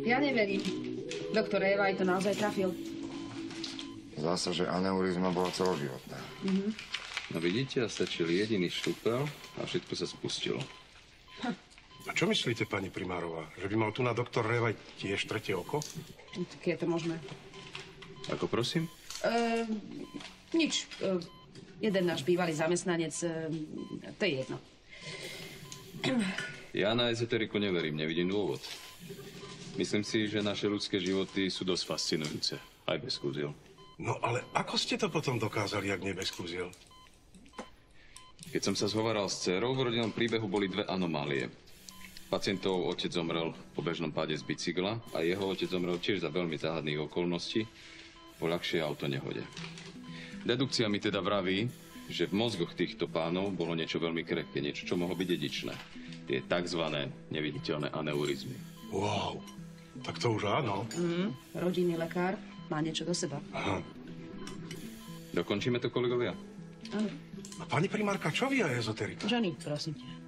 Ja neverím. Doktor Evaj to naozaj trafil. Zdá sa, že aneurizma bola celoživotná. No vidíte, a stačil jediný štúpel a všetko sa spustilo. A čo myslíte, pani primárová? Že by mal tu na doktor Revaj tiež tretie oko? Tak je to možné. Ako prosím? Nič. Jeden náš bývalý zamestnanec, to je jedno. Ja na ezoteriku neverím, nevidím dôvod. Myslím si, že naše ľudské životy sú dosť fascinujúce, aj bez kúziel. No ale ako ste to potom dokázali, ak nie bez kúziel? Keď som sa zhovaral s dcerou, v rodinnom príbehu boli dve anomálie. Pacientov otec zomrel po bežnom páde z bicykla a jeho otec zomrel tiež za veľmi záhadných okolností po ľahšej autonehode. Dedukcia mi teda vraví, že v mozgoch týchto pánov bolo niečo veľmi krehké, niečo, čo mohlo byť dedičné. Tie takzvané neviditeľné aneurizmy. Wow, tak to už áno. Rodinný lekár má niečo do seba. Aha. Dokončíme to, kolegovia? Áno. A pani primárka, čo vy a ezoterika? Johnny, prosím ťa.